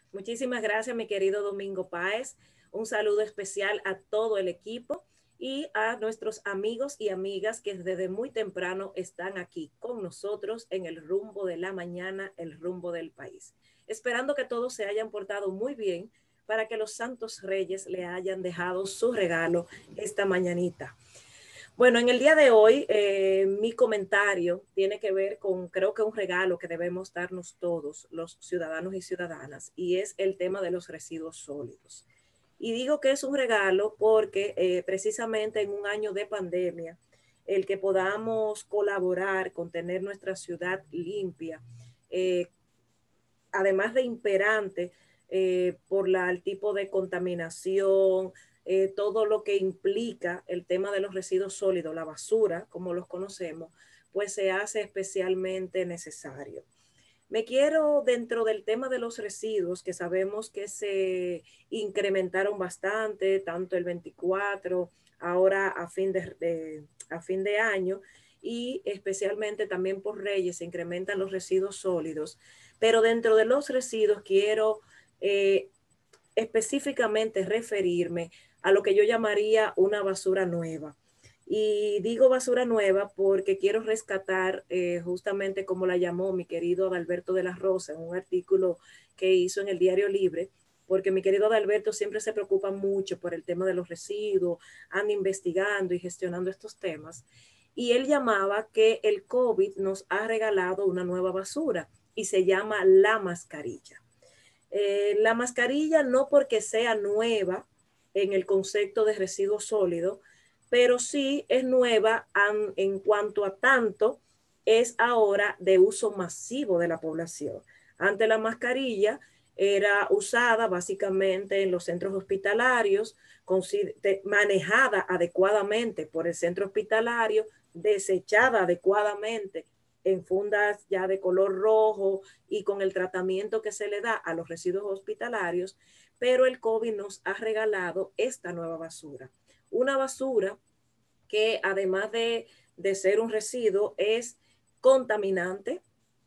Muchísimas gracias, mi querido Domingo Páez. Un saludo especial a todo el equipo y a nuestros amigos y amigas que desde muy temprano están aquí con nosotros en el rumbo de la mañana, el rumbo del país. Esperando que todos se hayan portado muy bien para que los Santos Reyes le hayan dejado su regalo esta mañanita. Bueno, en el día de hoy mi comentario tiene que ver con, creo que un regalo que debemos darnos todos los ciudadanos y ciudadanas, y es el tema de los residuos sólidos. Y digo que es un regalo porque precisamente en un año de pandemia, el que podamos colaborar con tener nuestra ciudad limpia, eh, además de imperante por el tipo de contaminación, todo lo que implica el tema de los residuos sólidos, la basura, como los conocemos, pues se hace especialmente necesario. Me quiero, dentro del tema de los residuos, que sabemos que se incrementaron bastante, tanto el 24, ahora a fin de año, y especialmente también por Reyes se incrementan los residuos sólidos. Pero dentro de los residuos quiero eh, específicamente referirme a lo que yo llamaría una basura nueva. Y digo basura nueva porque quiero rescatar justamente como la llamó mi querido Adalberto de la Rosa en un artículo que hizo en el Diario Libre, porque mi querido Adalberto siempre se preocupa mucho por el tema de los residuos, anda investigando y gestionando estos temas. Y él llamaba que el COVID nos ha regalado una nueva basura y se llama la mascarilla. La mascarilla no porque sea nueva en el concepto de residuo sólido, pero sí es nueva en cuanto a tanto es ahora de uso masivo de la población. Antes la mascarilla era usada básicamente en los centros hospitalarios, manejada adecuadamente por el centro hospitalario, desechada adecuadamente en fundas ya de color rojo y con el tratamiento que se le da a los residuos hospitalarios, pero el COVID nos ha regalado esta nueva basura. Una basura que además de ser un residuo es contaminante,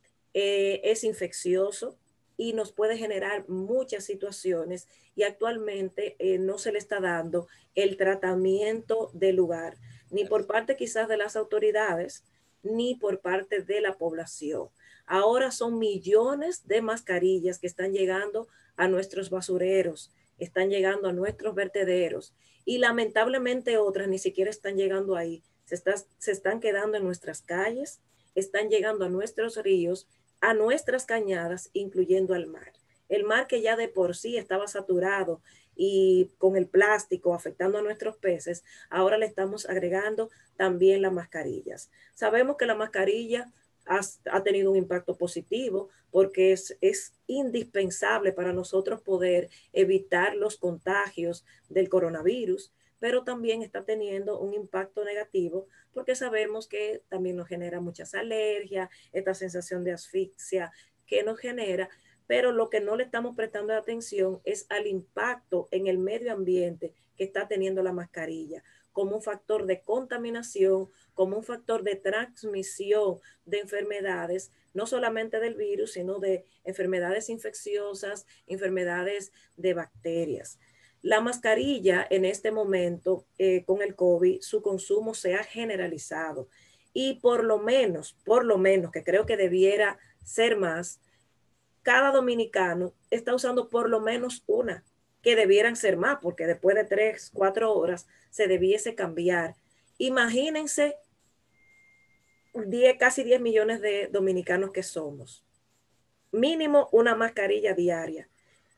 es infeccioso y nos puede generar muchas situaciones y actualmente no se le está dando el tratamiento del lugar, ni por parte quizás de las autoridades, ni por parte de la población. Ahora son millones de mascarillas que están llegando a nuestros basureros, están llegando a nuestros vertederos y lamentablemente otras ni siquiera están llegando ahí, se están quedando en nuestras calles, están llegando a nuestros ríos, a nuestras cañadas, incluyendo al mar. El mar que ya de por sí estaba saturado y con el plástico afectando a nuestros peces, ahora le estamos agregando también las mascarillas. Sabemos que la mascarilla ha tenido un impacto positivo porque es indispensable para nosotros poder evitar los contagios del coronavirus, pero también está teniendo un impacto negativo porque sabemos que también nos genera muchas alergias, esta sensación de asfixia que nos genera, pero lo que no le estamos prestando atención es al impacto en el medio ambiente que está teniendo la mascarilla como un factor de contaminación, como un factor de transmisión de enfermedades, no solamente del virus, sino de enfermedades infecciosas, enfermedades de bacterias. La mascarilla en este momento con el COVID, su consumo se ha generalizado y por lo menos, que creo que debiera ser más, cada dominicano está usando por lo menos una, que debieran ser más, porque después de 3, 4 horas se debiese cambiar. Imagínense 10, casi 10 millones de dominicanos que somos. Mínimo una mascarilla diaria.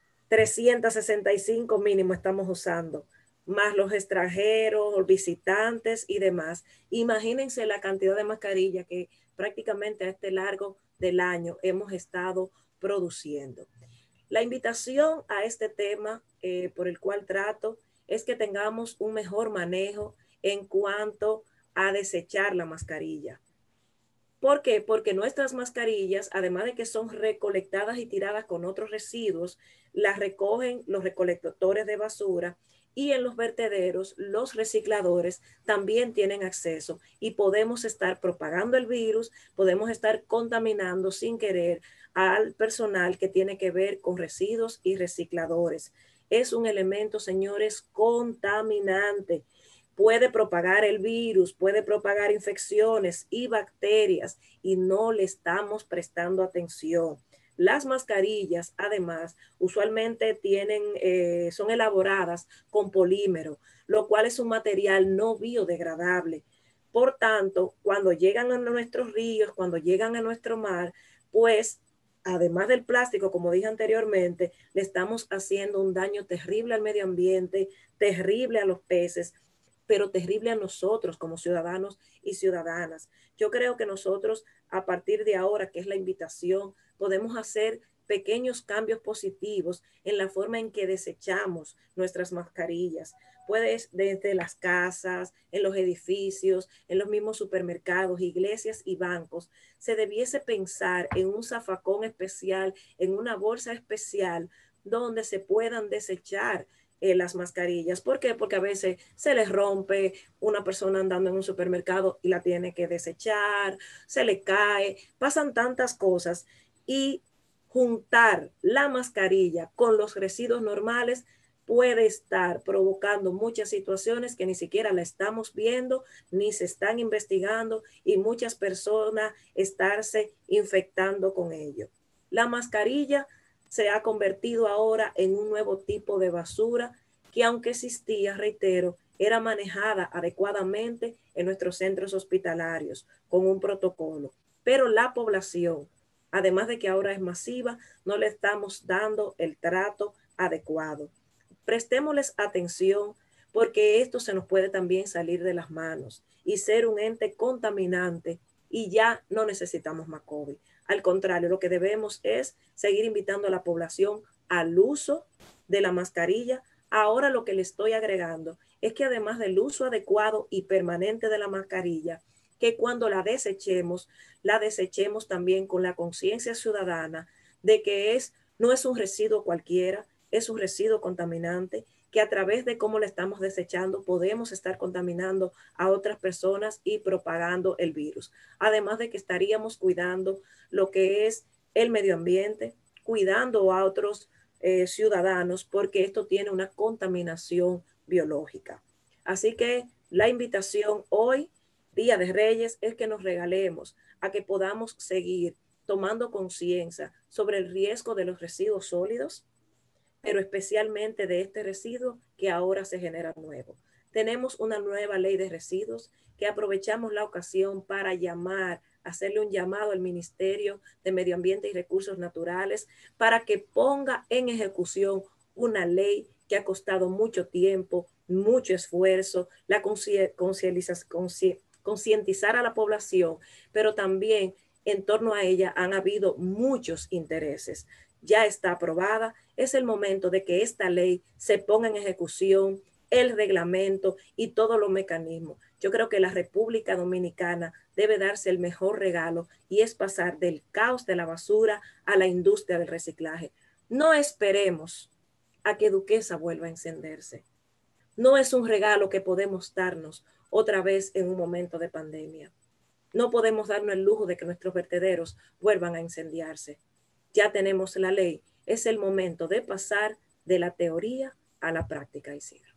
365 mínimo estamos usando, más los extranjeros, los visitantes y demás. Imagínense la cantidad de mascarilla que prácticamente a este largo del año hemos estado produciendo. La invitación a este tema por el cual trato es que tengamos un mejor manejo en cuanto a desechar la mascarilla. ¿Por qué? Porque nuestras mascarillas, además de que son recolectadas y tiradas con otros residuos, las recogen los recolectores de basura y en los vertederos los recicladores también tienen acceso y podemos estar propagando el virus, podemos estar contaminando sin querer al personal que tiene que ver con residuos y recicladores. Es un elemento, señores, contaminante. Puede propagar el virus, puede propagar infecciones y bacterias y no le estamos prestando atención. Las mascarillas, además, usualmente son elaboradas con polímero, lo cual es un material no biodegradable. Por tanto, cuando llegan a nuestros ríos, cuando llegan a nuestro mar, pues además del plástico, como dije anteriormente, le estamos haciendo un daño terrible al medio ambiente, terrible a los peces, pero terrible a nosotros como ciudadanos y ciudadanas. Yo creo que nosotros, a partir de ahora, que es la invitación, podemos hacer pequeños cambios positivos en la forma en que desechamos nuestras mascarillas. Puedes desde las casas, en los edificios, en los mismos supermercados, iglesias y bancos, se debiese pensar en un zafacón especial, en una bolsa especial donde se puedan desechar las mascarillas. ¿Por qué? Porque a veces se les rompe una persona andando en un supermercado y la tiene que desechar, se le cae, pasan tantas cosas y juntar la mascarilla con los residuos normales puede estar provocando muchas situaciones que ni siquiera la estamos viendo ni se están investigando y muchas personas estarse infectando con ello. La mascarilla se ha convertido ahora en un nuevo tipo de basura que aunque existía, reitero, era manejada adecuadamente en nuestros centros hospitalarios con un protocolo. Pero la población, además de que ahora es masiva, no le estamos dando el trato adecuado. Prestémosles atención porque esto se nos puede también salir de las manos y ser un ente contaminante y ya no necesitamos más COVID. Al contrario, lo que debemos es seguir invitando a la población al uso de la mascarilla. Ahora lo que le estoy agregando es que además del uso adecuado y permanente de la mascarilla, que cuando la desechemos también con la conciencia ciudadana de que no es un residuo cualquiera, es un residuo contaminante, que a través de cómo la estamos desechando podemos estar contaminando a otras personas y propagando el virus. Además de que estaríamos cuidando lo que es el medio ambiente, cuidando a otros ciudadanos, porque esto tiene una contaminación biológica. Así que la invitación hoy, Día de Reyes, es que nos regalemos a que podamos seguir tomando conciencia sobre el riesgo de los residuos sólidos, pero especialmente de este residuo que ahora se genera nuevo. Tenemos una nueva ley de residuos que aprovechamos la ocasión para hacerle un llamado al Ministerio de Medio Ambiente y Recursos Naturales para que ponga en ejecución una ley que ha costado mucho tiempo, mucho esfuerzo, la concientizar a la población, pero también en torno a ella han habido muchos intereses. Ya está aprobada, es el momento de que esta ley se ponga en ejecución, el reglamento y todos los mecanismos. Yo creo que la República Dominicana debe darse el mejor regalo y es pasar del caos de la basura a la industria del reciclaje. No esperemos a que Duquesa vuelva a encenderse. No es un regalo que podemos darnos otra vez en un momento de pandemia. No podemos darnos el lujo de que nuestros vertederos vuelvan a incendiarse. Ya tenemos la ley. Es el momento de pasar de la teoría a la práctica, Isidro.